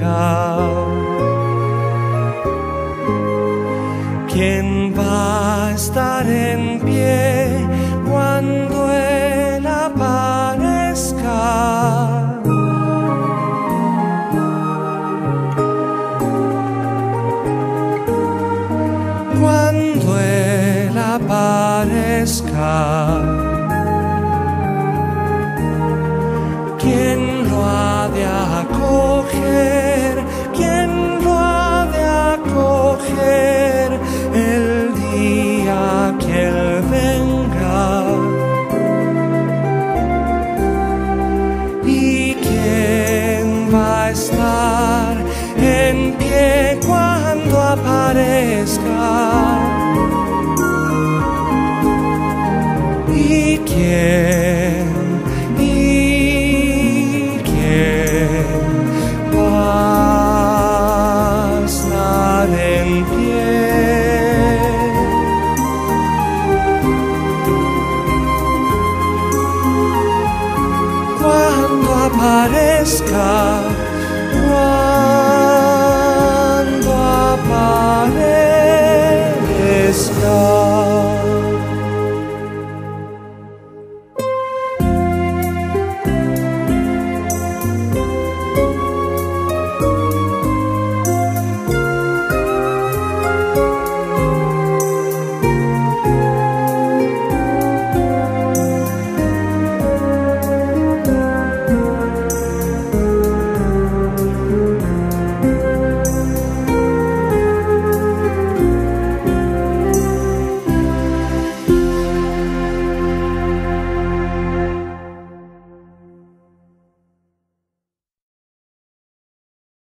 venga. ¿Quién va a estar en pie cuando Él aparezca? Cuando Él aparezca, ¿quién lo ha de acoger? ¿Quién lo ha de acoger el día que Él venga? ¿Y quién va a estar en pie cuando aparezca? ¿Y quién